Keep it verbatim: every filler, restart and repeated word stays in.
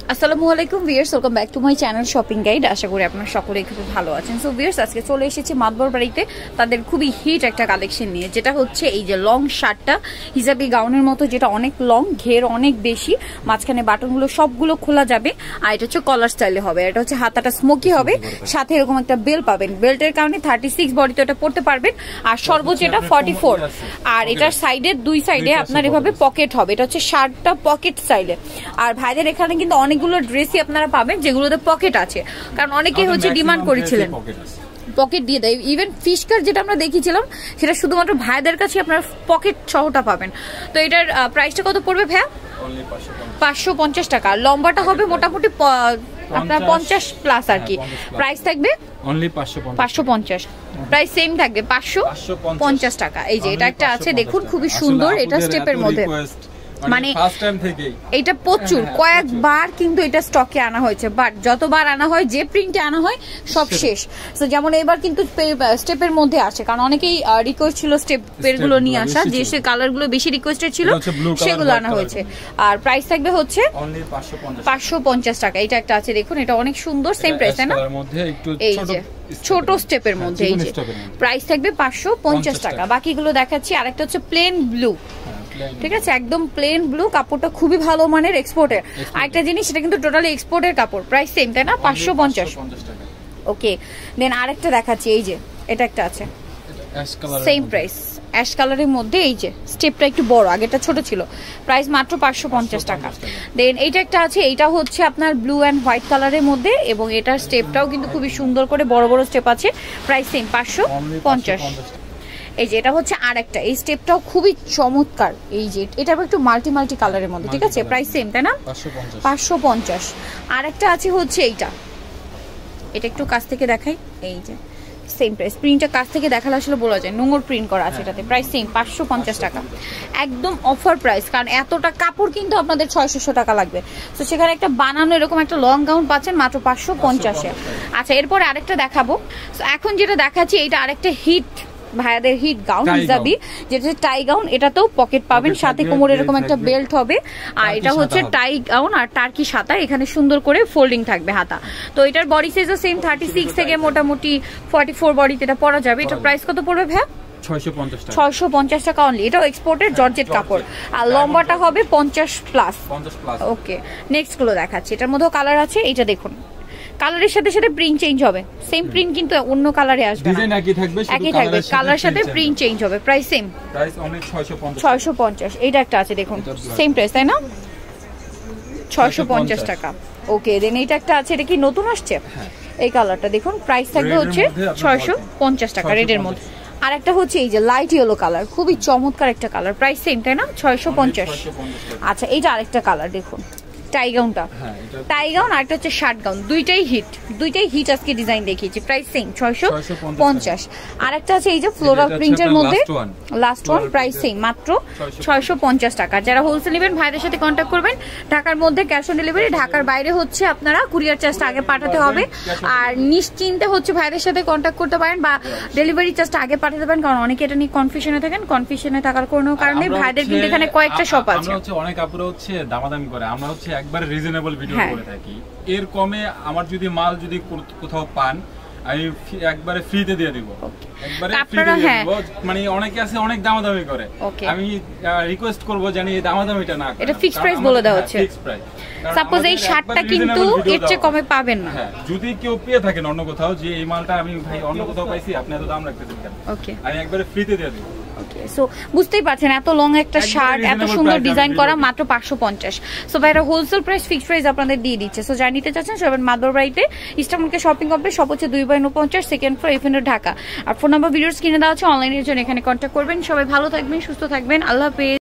আসসালামু আলাইকুম viewers, welcome back to my channel shopping guide. আশা করি আপনারা সকলেই খুব ভালো আছেন। সো ভিউয়ার্স, আজকে চলে এসেছি মাতবর বাড়িতে তাদের খুবই হিট একটা কালেকশন নিয়ে, যেটা হচ্ছে এই যে লং শার্টটা, হিজাবি গাউনের মতো, যেটা অনেক লং, ঘের অনেক বেশি, মাঝখানে বাটনগুলো সবগুলো খোলা যাবে। আর এটা হচ্ছে কলার স্টাইলে হবে, এটা হচ্ছে হাতাটা স্মোকি হবে, সাথে এরকম একটা বেল্ট পাবেন। বেল্টের কারণে থার্টি সিক্স বডিতে এটা পড়তে পারবেন, আর সর্বোচ্চ এটা ফর্টি ফোর। আর এটার সাইডের দুই সাইডে আপনার এভাবে পকেট হবে, এটা হচ্ছে শার্টটা পকেট স্টাইলে। আর ভাইদের এখানে কিন্তু অনেকগুলো ড্রেসই আপনারা পাবেন যেগুলোতে পকেট আছে, কারণ অনেকে হচ্ছে ডিমান্ড করেছিলেন পকেট দিয়ে দেয়। ইভেন ফিশকার যেটা আমরা দেখিয়েছিলাম সেটা শুধুমাত্র ভাইদের কাছে আপনার পকেট সহটা পাবেন। তো এটার প্রাইসটা কত পড়বে ভাইয়া? পাঁচশো পঞ্চাশ টাকা। লম্বাটা হবে মোটামুটি আপনার পঞ্চাশ প্লাস আর কি। প্রাইস থাকবে পাঁচশো পঞ্চাশ, প্রাইস সেম থাকবে পাঁচশো পঞ্চাশ টাকা। এই যে এটা একটা আছে, দেখুন খুবই সুন্দর, এটা স্টেপের মধ্যে, মানে এটা প্রচুর কয়েকবার কিন্তু এটা স্টকে আনা হয়েছে, বাট যতবার আনা হয় যে প্রিন্টে আনা হয় সব শেষ। তো যেমন এবার কিন্তু স্টেপের মধ্যে আসে, কারণ অনেকেই রিকোয়েস্ট ছিল স্টেপের গুলো নিয়ে আসা, যে সে কালার গুলো বেশি রিকোয়েস্টেড ছিল সেগুলো আনা হয়েছে। আর প্রাইস থাকবে হচ্ছে পাঁচশো পঞ্চাশ টাকা। এটা একটা আছে, দেখুন এটা অনেক সুন্দর, সেম প্রাইস তাই না? এই যে ছোট স্টেপের মধ্যে, এই যে প্রাইস থাকবে পাঁচশো পঞ্চাশ টাকা। বাকিগুলো দেখাচ্ছি। আরেকটা হচ্ছে প্লেন ব্লু, ঠিক আছে, একদম প্লেন ব্লু, কাপড়টা খুবই ভালো মানের, এক্সপোর্টের। আরেকটা জিনিস, সেটা কিন্তু টোটালি এক্সপোর্টের কাপড়, প্রাইস সেম তাই না? পাঁচশো পঞ্চাশ। ওকে, দেন আরেকটা দেখাচ্ছি, এই যে এটা একটা আছে, সেম প্রাইস, অ্যাশ কালারের মধ্যে। এই যে স্টেপটা একটু বড়, আগেটা ছোট ছিল, প্রাইস মাত্র পাঁচশো পঞ্চাশ টাকা। দেন এইটা একটা আছে, এইটা হচ্ছে আপনার ব্লু অ্যান্ড হোয়াইট কালারের মধ্যে, এবং এটার স্টেপটাও কিন্তু খুবই সুন্দর করে বড় বড় স্টেপ আছে, প্রাইস সেম পাঁচশো পঞ্চাশ। এই যে এটা হচ্ছে আর একটা, এই স্টেপটাও খুবই চমৎকার। এই যে এটা একটু মাল্টি মাল্টি কালারের মধ্যে, ঠিক আছে, প্রাইস সেম তাই না? পাঁচশো পঞ্চাশ। আর একটা আছে হচ্ছে এইটা, এটা একটু কাছ থেকে দেখাই, এই যে সেম প্রাইস, প্রিন্টটা কাছ থেকে দেখালে আসলে বলা যায়, নোংর প্রিন্ট করা আছে এটাতে, প্রাইস সেম পাঁচশো পঞ্চাশ টাকা, একদম অফার প্রাইস। কারণ এতটা কাপড় কিন্তু আপনাদের ছয়শো টাকা লাগবে, তো সেখানে একটা বানানো এরকম একটা লং গাউন পাচ্ছেন মাত্র পাঁচশো পঞ্চাশে। আচ্ছা, এরপরে আরেকটা দেখাবো। এখন যেটা দেখাচ্ছি, এটা আরেকটা হিট ভাইয়াদের হিট গাউন, হিজাবি, যেটা টাই গাউন, এটাতেও পকেট পাবেন, সাথে কোমরে এরকম একটা বেল্ট হবে। আর এটা হচ্ছে টাই গাউন আর টার্কি সাতা, এখানে সুন্দর করে ফোল্ডিং থাকবে হাতা। তো এটার বডি সাইজও সেম থার্টি সিক্স থেকে মোটামুটি ফর্টি ফোর বডিতে এটা পরা যাবে। এটা প্রাইস কত পড়বে ভাইয়া? ছয়শো পঞ্চাশ টাকা অনলি। এটাও এক্সপোর্টের জর্জেট কাপড়, আর লম্বাটা হবে পঞ্চাশ প্লাস। ওকে, নেক্সট গুলো দেখাচ্ছি, এটার মধ্যেও কালার আছে। এটা দেখুন, কালারের সাথে সাথে প্রিন্ট চেঞ্জ হবে, সেম প্রিন্ট কিন্তু অন্য কালারে আসবে না, ডিজাইন একই থাকবে, একই থাকবে, কালার সাথে প্রিন্ট চেঞ্জ হবে, প্রাইস সেম, প্রাইস অনলি ছয়শো পঞ্চাশ। এইটা একটা আছে, দেখুন সেম প্রাইস তাই না? ছয়শো পঞ্চাশ টাকা। ওকে, দেন এইটা একটা আছে, এটা কি নতুন আসছে? এই কালারটা দেখুন, প্রাইস থাকবে হচ্ছে ছয়শো পঞ্চাশ টাকা রেডের মধ্যে। আর একটা হচ্ছে এই যে লাইট ইয়েলো কালার, খুবই চমৎকার একটা কালার, প্রাইস সেম তাই না? ছয়শো পঞ্চাশ। আচ্ছা, এইটা আরেকটা কালার দেখুন, টাই গাউনটা, টাই গাউন আর একটা হচ্ছে শার্ট গাউন, দুইটাই হিট, দুইটাই হিট আজকে ডিজাইন দেখিয়েছি, প্রাইস সেম ছয়শো পঞ্চাশ। আর একটা আছে এই যে ফ্লোরাল প্রিন্টের মধ্যে, লাস্ট ওয়ান, প্রাইস সেম মাত্র ছয়শো পঞ্চাশ টাকা। যারা হোলসেল নেবেন ভাইদের সাথে কন্ট্যাক্ট করবেন। ঢাকার মধ্যে ক্যাশ অন ডেলিভারি, ঢাকার বাইরে হচ্ছে আপনারা কুরিয়ার চার্জটা আগে পাঠাতে হবে। আর নিশ্চিন্তে হচ্ছে ভাইদের সাথে কন্ট্যাক্ট করতে পারেন, বা ডেলিভারি চার্জটা আগে পাঠাতে পারেন, কারণ অনেকে এটা নিয়ে কনফিউশনে থাকেন। কনফিউশনে থাকার কোনো কারণে ভাইদের কিন্তু এখানে কয়েকটা শপ আছে, অনেক আপুরা হচ্ছে দামাদামি করে, আমরা হচ্ছে একবারে রিজনেবল ভিডিও করে থাকি। এর কমে আমার যদি মাল যদি কোথাও পান, আমি একবারে ফ্রিতে দিয়ে দিব, একবারে ফ্রিতে দিয়ে দিব। মানে অনেকে আছে অনেক দামাদামি করে, আমি রিকোয়েস্ট করব জানি এই দামাদামিটা না করে, এটা ফিক্সড প্রাইস বলে দেওয়া হচ্ছে। ফিক্সড প্রাইস, সাপোজ এই শার্টটা কিন্তু এর চেয়ে কমে পাবেন না। হ্যাঁ, যদি কেউ পেয়ে থাকেন অন্য কোথাও যে এই মালটা আমি ভাই অন্য কোথাও পাইছি, আপনি এত দাম রাখতেছেন কেন? ওকে, আমি একবারে ফ্রিতে দিয়ে দিব। ওকে, সো বুঝতেই পারছেন এত লং একটা শার্ট, এত সুন্দর ডিজাইন করা, মাত্র পাঁচশো পঞ্চাশ। সো ভাইরা হোলসেল প্রাইস, ফিক্সড প্রাইস আপনাদের দিয়ে দিচ্ছে। সো যারা নিতে চাচ্ছেন সবাই মাদর বাড়িতে ইস্টার্নকে শপিং কমপ্লেক্স, সব হচ্ছে দুই বাই উনপঞ্চাশ, সেকেন্ড ফ্লোর, এফএনও ঢাকা। আর ফোন নাম্বার ভিডিওস কিনে দেওয়া আছে, অনলাইনের জন্য এখানে কন্ট্যাক্ট করবেন। সবাই ভালো থাকবেন, সুস্থ থাকবেন, আল্লাহ হাফেজ।